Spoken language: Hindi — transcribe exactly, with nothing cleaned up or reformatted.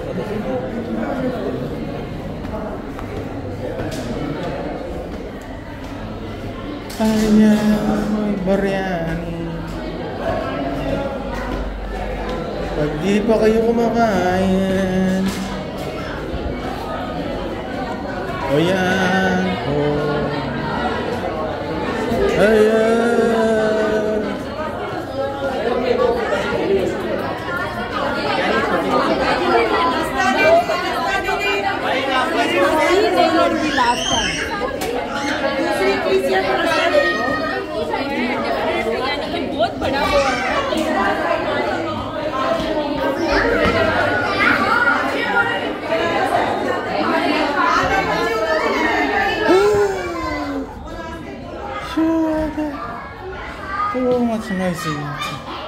Ayaw biryani. Pag di pa kayo kumakain, o yan po. Ayan. बहुत बड़ा हुआ too much noisy.